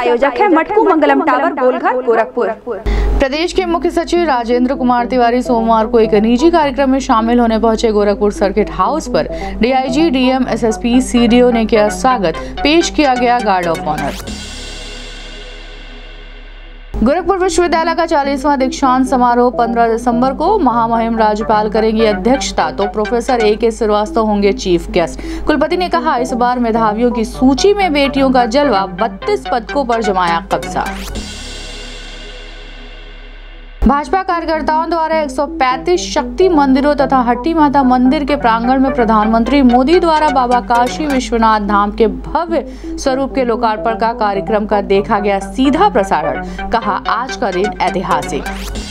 प्रायोजक है मटकू मंगलम टावर, गोलघर, गोरखपुर। प्रदेश के मुख्य सचिव राजेंद्र कुमार तिवारी सोमवार को एक निजी कार्यक्रम में शामिल होने पहुंचे। गोरखपुर सर्किट हाउस पर डीआईजी, डीएम, एसएसपी, सीडीओ ने किया स्वागत। पेश किया गया गार्ड ऑफ ऑनर। गोरखपुर विश्वविद्यालय का 40वां दीक्षांत समारोह 15 दिसंबर को महामहिम राज्यपाल करेंगी अध्यक्षता, तो प्रोफेसर A.K. श्रीवास्तव होंगे चीफ गेस्ट। कुलपति ने कहा, इस बार मेधावियों की सूची में बेटियों का जलवा, 32 पदकों पर जमाया कब्जा। भाजपा कार्यकर्ताओं द्वारा 135 शक्ति मंदिरों तथा हट्टी माता मंदिर के प्रांगण में प्रधानमंत्री मोदी द्वारा बाबा काशी विश्वनाथ धाम के भव्य स्वरूप के लोकार्पण का कार्यक्रम का देखा गया सीधा प्रसारण। कहा, आज का दिन ऐतिहासिक।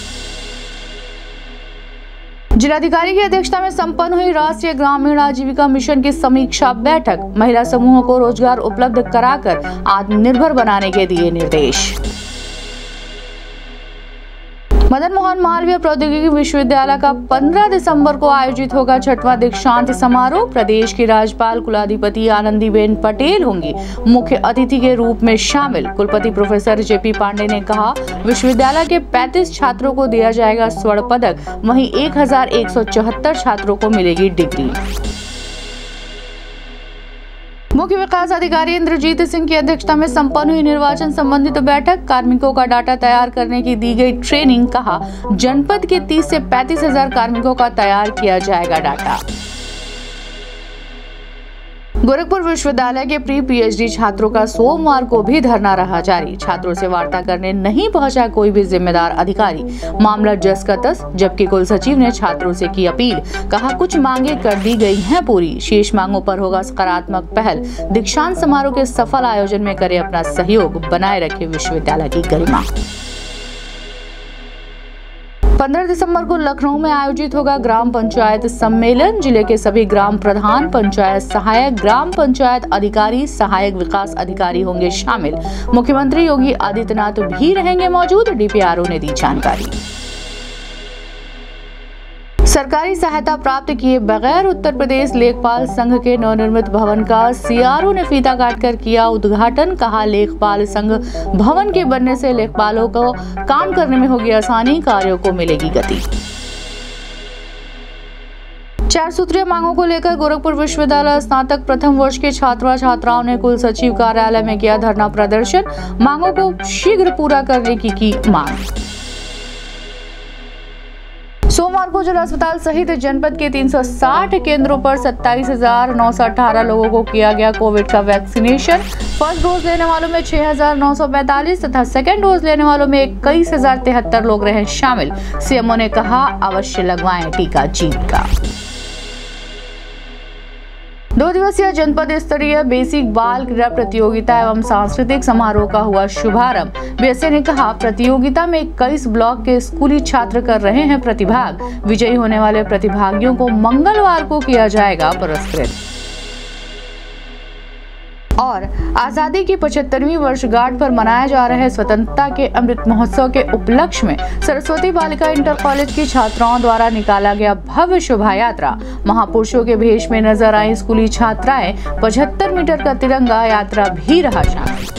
जिलाधिकारी की अध्यक्षता में संपन्न हुई राष्ट्रीय ग्रामीण आजीविका मिशन की समीक्षा बैठक। महिला समूहों को रोजगार उपलब्ध कराकर आत्मनिर्भर बनाने के दिए निर्देश। मदन मोहन मालवीय प्रौद्योगिकी विश्वविद्यालय का 15 दिसंबर को आयोजित होगा 6वां दीक्षांत समारोह। प्रदेश की राज्यपाल कुलाधिपति आनंदीबेन पटेल होंगी मुख्य अतिथि के रूप में शामिल। कुलपति प्रोफेसर JP पांडे ने कहा, विश्वविद्यालय के 35 छात्रों को दिया जाएगा स्वर्ण पदक, वहीं 1174 छात्रों को मिलेगी डिग्री। मुख्य विकास अधिकारी इंद्रजीत सिंह की अध्यक्षता में संपन्न हुई निर्वाचन संबंधित बैठक। कार्मिकों का डाटा तैयार करने की दी गई ट्रेनिंग। कहा, जनपद के 30 से 35 हजार कार्मिकों का तैयार किया जाएगा डाटा। गोरखपुर विश्वविद्यालय के प्री PhD छात्रों का सोमवार को भी धरना रहा जारी। छात्रों से वार्ता करने नहीं पहुंचा कोई भी जिम्मेदार अधिकारी। मामला जस का तस, जबकि कुल सचिव ने छात्रों से की अपील। कहा, कुछ मांगे कर दी गई हैं पूरी, शेष मांगों पर होगा सकारात्मक पहल। दीक्षांत समारोह के सफल आयोजन में करे अपना सहयोग, बनाए रखे विश्वविद्यालय की गरिमा। 15 दिसंबर को लखनऊ में आयोजित होगा ग्राम पंचायत सम्मेलन। जिले के सभी ग्राम प्रधान, पंचायत सहायक, ग्राम पंचायत अधिकारी, सहायक विकास अधिकारी होंगे शामिल। मुख्यमंत्री योगी आदित्यनाथ भी रहेंगे मौजूद, DPRO ने दी जानकारी। सरकारी सहायता प्राप्त किए बगैर उत्तर प्रदेश लेखपाल संघ के नवनिर्मित भवन का CRO ने फीता काटकर किया उद्घाटन। कहा, लेखपाल संघ भवन के बनने से लेखपालों को काम करने में होगी आसानी, कार्यों को मिलेगी गति। 4 सूत्रीय मांगों को लेकर गोरखपुर विश्वविद्यालय स्नातक प्रथम वर्ष के छात्र छात्राओं ने कुल सचिव कार्यालय में किया धरना प्रदर्शन। मांगों को शीघ्र पूरा करने की मांग। सोमवार को जिला अस्पताल सहित जनपद के 360 केंद्रों पर 27,918 लोगों को किया गया कोविड का वैक्सीनेशन। फर्स्ट डोज लेने वालों में 6,945 तथा सेकेंड डोज लेने वालों में 21,073 लोग रहे शामिल। CMO ने कहा, अवश्य लगवाएं टीका जीत का। 2 दिवसीय जनपद स्तरीय बेसिक बाल क्रीड़ा प्रतियोगिता एवं सांस्कृतिक समारोह का हुआ शुभारंभ। BSA ने कहा, प्रतियोगिता में 21 ब्लॉक के स्कूली छात्र कर रहे हैं प्रतिभाग। विजयी होने वाले प्रतिभागियों को मंगलवार को किया जाएगा पुरस्कृत। और आजादी की 75वीं वर्षगांठ पर मनाए जा रहे स्वतंत्रता के अमृत महोत्सव के उपलक्ष्य में सरस्वती बालिका इंटर कॉलेज की छात्राओं द्वारा निकाला गया भव्य शोभा यात्रा। महापुरुषों के भेष में नजर आई स्कूली छात्राएं। 75 मीटर का तिरंगा यात्रा भी रहा शामिल।